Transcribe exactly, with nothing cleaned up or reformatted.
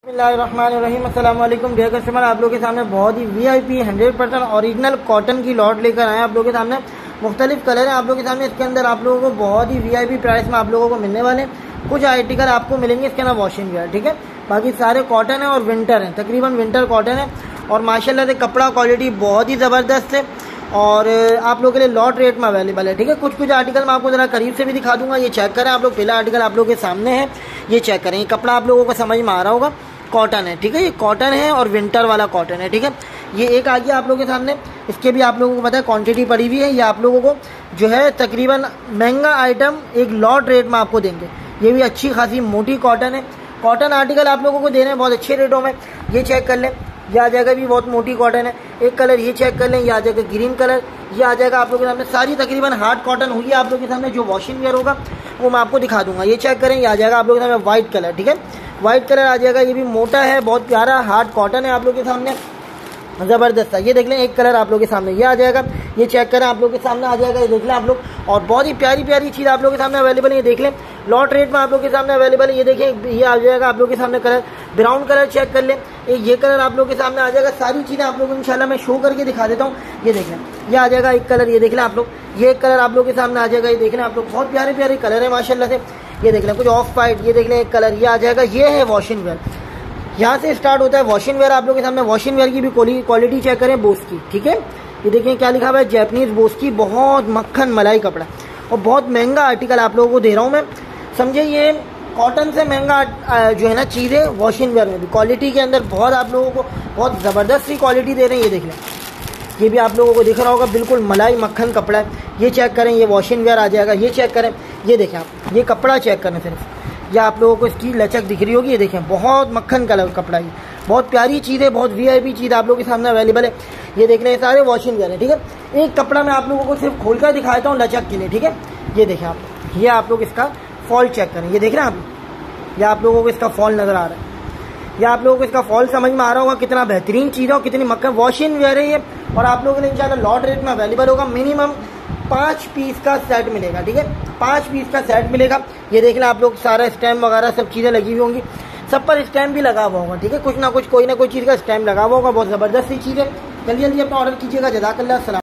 बिस्मिल्लाहिर्रहमानिर्रहीम। अस्सलाम वालेकुम डियर कस्टमर, आप लोगों के सामने बहुत ही VIP hundred percent original cotton की लॉट लेकर आए हैं। आप लोगों के सामने मुख्तलिफ कलर हैं। आप लोगों के सामने इसके अंदर आप लोगों को बहुत ही वीआईपी प्राइस में आप लोगों को मिलने वाले हैं। कुछ आर्टिकल आपको मिलेंगे इसके अंदर वॉशिंग वेयर, ठीक है। बाकी सारे कॉटन है और विंटर है, तकरीबन विंटर कॉटन है और माशाल्लाह से कपड़ा क्वालिटी बहुत ही ज़बरदस्त है और आप लोगों के लिए लॉट रेट में अवेलेबल है, ठीक है। कुछ कुछ आर्टिकल मैं आपको ज़रा करीब से भी दिखा दूंगा। ये चेक करें आप लोग, पहला आर्टिकल आप लोगों के सामने है, ये चेक करें। ये कपड़ा आप लोगों को समझ में आ रहा होगा, कॉटन है, ठीक है। ये कॉटन है और विंटर वाला कॉटन है, ठीक है। ये एक आ गया आप लोगों के सामने। इसके भी आप लोगों को पता है क्वांटिटी पड़ी हुई है। ये आप लोगों को जो है तकरीबन महंगा आइटम एक लॉट रेट में आपको देंगे। ये भी अच्छी खासी मोटी कॉटन है। कॉटन आर्टिकल आप लोगों को दे रहे हैं बहुत अच्छे रेटों में। ये चेक कर लें, ये आ जाएगा भी बहुत मोटी कॉटन है। एक कलर ये चेक कर लें, ये आ जाएगा ग्रीन कलर। ये आ जाएगा आप लोगों के सामने सारी तकरीबन हार्ड कॉटन हुई है आप लोगों के सामने। जो वॉशिंग वेयर होगा वो मैं आपको दिखा दूंगा। ये चेक करें, ये आ जाएगा आप लोगों के सामने व्हाइट कलर, ठीक है। व्हाइट कलर आ जाएगा। ये भी मोटा है, बहुत प्यारा हार्ड कॉटन है आप लोगों के सामने, ज़बरदस्त है। ये देख लें, एक कलर आप लोगों के सामने ये आ जाएगा। ये चेक करें, आप लोगों के सामने आ जाएगा। ये देख लें आप लोग, और बहुत ही प्यारी प्यारी चीज़ आप लोगों के सामने अवेलेबल है। ये देख लें, लॉट रेट में आप लोगों के सामने अवेलेबल है। ये देखें, ये आ जाएगा आप लोगों के सामने कलर ब्राउन कलर चेक कर लें। ये कलर आप लोगों के सामने आ जाएगा। सारी चीज़ें आप लोगों को इंशाल्लाह मैं शो करके दिखा देता हूँ। ये देख लें, ये आ जाएगा एक कलर। ये देख लें आप लोग, ये एक कलर आप लोगों के सामने आ जाएगा। ये देख लें आप लोग, बहुत प्यारे प्यारे कलर है माशाल्लाह से। ये देख लें कुछ ऑफ वाइट। ये देख लें एक कलर ये आ जाएगा। ये है वॉशिंग वेयर, यहाँ से स्टार्ट होता है वॉशिंग वेयर। आप लोगों के सामने वॉशिंग वेयर की भी क्वालिटी चेक करें, बोस की, ठीक है। ये देखिए क्या लिखा हुआ है, जैपनीज बोस की, बहुत मक्खन मलाई कपड़ा और बहुत महंगा आर्टिकल आप लोगों को दे रहा हूँ मैं, समझे। ये कॉटन से महंगा जो है ना चीज़ें वॉशिंग वेयर में भी क्वालिटी के अंदर बहुत आप लोगों को बहुत ज़बरदस्त सी क्वालिटी दे रहे हैं। ये देख लें, ये भी आप लोगों को दिख रहा होगा, बिल्कुल मलाई मक्खन कपड़ा है। ये चेक करें, ये वॉशिंग वेयर आ जाएगा। ये चेक करें, ये देखें आप, ये कपड़ा चेक करें सिर्फ, ये आप लोगों को इसकी लचक दिख रही होगी। ये देखें, बहुत मक्खन कलर कपड़ा है, बहुत प्यारी चीज़ है, बहुत वीआईपी चीज़ आप लोगों के सामने अवेलेबल है। ये देख लें, सारे वॉशिंग वेयर है, ठीक है। एक कपड़ा मैं आप लोगों को सिर्फ खोल कर दिखा देता हूँ लचक के लिए, ठीक है। ये देखें आप, ये आप लोग इसका फॉल चेक करें। ये देख रहे हैं आप, ये आप लोगों को इसका फॉल नज़र आ रहा है। ये आप लोगों को इसका फॉल समझ में आ रहा होगा, कितना बेहतरीन चीज़ है और कितनी मक्खन वॉशिंग वेयर है ये। और आप लोगों के लिए इंशाल्लाह लॉट रेट में अवेलेबल होगा। मिनिमम पाँच पीस का सेट मिलेगा, ठीक है। पाँच पीस का सेट मिलेगा। ये देख लें आप लोग, सारा स्टैम्प वगैरह सब चीज़ें लगी हुई होंगी, सब पर स्टैम्प भी लगा हुआ होगा, ठीक है। कुछ ना कुछ कोई ना कोई चीज़ का स्टैम्प लगा हुआ होगा, बहुत ज़बरदस्त सी चीज़ है। जल्दी जल्दी अपना ऑर्डर कीजिएगा। जज़ाकल्लाह।